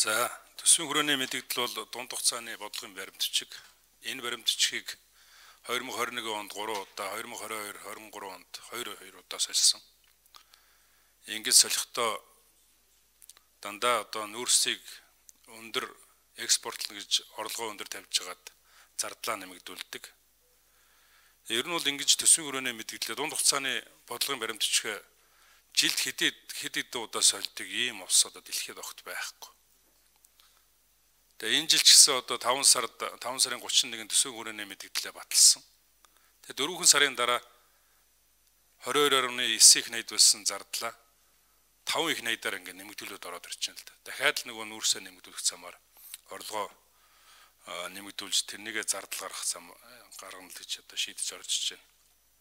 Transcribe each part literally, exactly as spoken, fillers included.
За төсвийн хүрээний мэдээлэл бол дунд хугацааны бодлогын баримтчиг. Энэ баримтчгийг две тысячи двадцать один онд три удаа, две тысячи двадцать two, двадцать три онд two two удаа солисон. Ингэж солихдоо дандаа одоо нүүрсийг өндөр экспортлно гэж орлогоо өндөр тавьж хагаад зардлаа нэмэгдүүлдэг. Ер нь бол ингэж төсвийн хүрээний мэдээлэл дунд хугацааны бодлогын баримтчиг жилд хэдий хэдий удаа сольдог ийм улс одоо дэлхийд огт байхгүй. Тэгээ энэ жил ч гэсэн одоо five сард five сарын thirty-one төсвийн хүрээний мэдээлэлээ баталсан. Тэгээ дөрвөн сарын дараа twenty-two point nine их найд байсан зардлаа five их найдаар ингэ нэмэгдүүлээд ороод ирж байна л да. Дахиад л нөгөө нүүрсээ нэмэгдүүлэх замаар орлогоо нэмэгдүүлж тэрнийгээ зардал гаргах зам гаргана л гэж одоо шийдэж орж иж байна.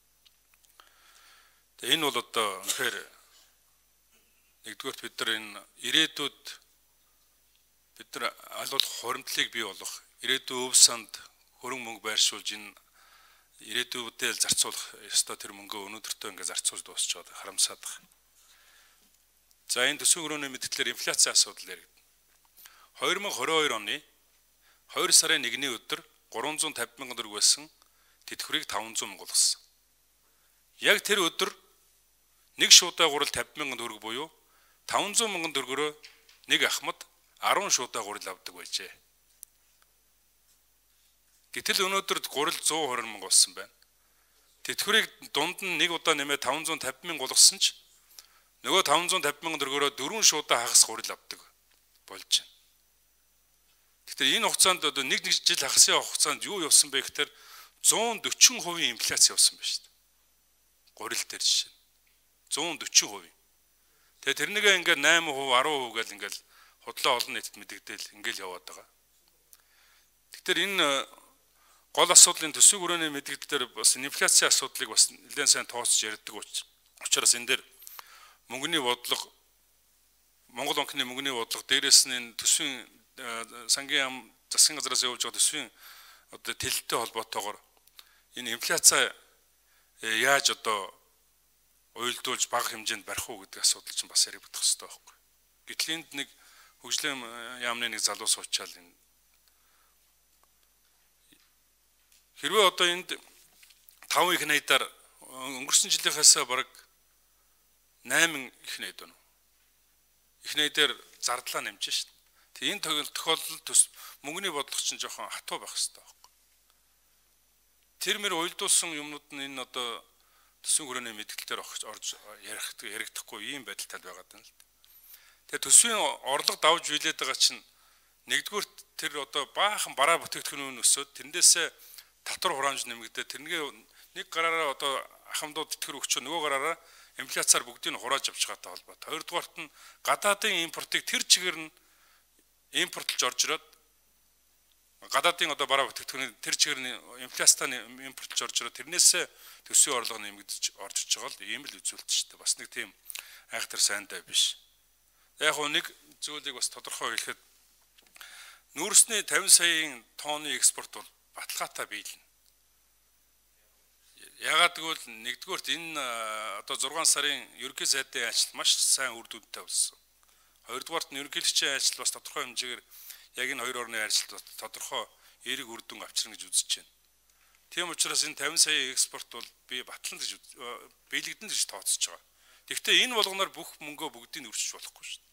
Тэгээ энэ бол одоо үнэхээр нэгдүгээрт бид нар энэ ирээдүйд бид нар аль болох хуримтлалыг бий болгох, ирээдүйн өв санд хөрөнгө мөнгө байршуулж энэ ирээдүйдээ зарцуулах ёстой тэр мөнгөө өнөөдөртөө ингээ зарцуулж дуусчаад харамсаад байна. За энэ төсвийн хүрээний мэдээлэлээр инфляцийн асуудал яригдана. twenty twenty-two оны two сарын one-ний өдөр three hundred fifty мянган төгрөг байсан тэтгэврийг five hundred мянган болгосон. Яг тэр өдөр нэг шуудаа гурал fifty мянган төгрөг буюу five hundred мянган төгрөгөөр нэг ахмад ten шуудаа гурал авдаг байжээ. Гэтэл өнөөдөр гурал one hundred twenty мянган болсон байна. Тэтгэврийг дунд нь нэг удаа нэмээд five hundred fifty мянган болгосон ч нөгөө five hundred fifty мянган төгрөгөөр four шуудаа хагас гурал авдаг болж байна. Гэхдээ энэ хугацаанд одоо нэг нэг жил хагасын хугацаанд юу явсан бэ гэхээр one forty percent инфляц явсан байна шүү дээ. Гурал дээр жишээ. one forty percent. Тэгээ тэрнийгээ ингээд eight percent, ten percent гэл ингээд худлаа олон нийтэд мэдэгдээл ингээл яваад байгаа. Тэгэхээр энэ гол асуудлын төсвийн хүрээний мэдээлэлээр бас инфляцийн асуудлыг бас нэлээд сайн тооцож ярьдаг учраас энэ дээр мөнгөний бодлого Монгол банкны мөнгөний бодлого дээрээс нь төсвийн сангийн яам засгийн газраас явуулж байгаа төсвийн одоо тэлэлттэй холбоотойгоор энэ инфляцаа яаж одоо уйлдуулж бага хэмжээнд барих уу гэдэг асуудал чинь бас яригдах хэрэгтэй байхгүй. Гэтэл энд нэг хөгжлийн яамны нэг залуу суучаал энэ хэрвээ одоо энд five их найдаар өнгөрсөн жилийнхээс бараг eight их найд байна. Их найдаар зардлаа нэмж шít. Тэгээ энэ тохиолдолд төс мөнгөний бодлого чинь жоохон хатуу байх хэрэгтэй байхгүй. Тэр мөр уйлдуулсан юмнууд нь энэ одоо төсвийн хүрээний мэдээлэлээр орж ярих яригдахгүй ийм байдалтай байгаад байна л. Тэгээ төсвийн орлого давж биелээд байгаа чинь нэгдүгээр тэр одоо баахан бараа бүтээгдэхүүн өсөөд тэрнээсээ татвар хураамж нэмэгдээ тэрнгээ нэг гараараа одоо ахмадууд тэтгэр өгчөө нөгөө гараараа инфляцаар бүгдийг нь хурааж авч байгаатай холбоотой. Хоёрдугаарт нь гадаадын импортыг тэр чигээр нь импортлж орж ирээд гадаадын одоо бараа бүтээгдэхүүний тэр чигээр нь инфляцтай импортлж орж ирээд тэрнээсээ төсвийн орлого нэмэгдэж орж иж байгаа л ийм л үзүүлэлт шүү дээ. Бас нэг тийм айхтар сайнтай биш. Яг хөө нэг зүйлийг бас тодорхой хэлэхэд нүүрсний fifty саяын тонны экспорт бол баталгаатай биелнэ. Ягаад гэвэл нэгдүгээрт энэ одоо six сарын ерөнхий сайдын ажил маш сайн үр дүнтэй болсон. Хоёрдугаарт нь ерөнхийлөгчийн ажил бас тодорхой хэмжээгээр яг энэ хоёр орны ажилд тодорхой эерэг үр дүн авчирна гэж үзэж байна. Тийм учраас энэ fifty саяын экспорт бол би батлана гэж биелэгдэн гэж тооцож байгаа. Тэгэхдээ энэ болгоноор бүх мөнгөө бүгдийг нь өрчиж болохгүй шүү дээ.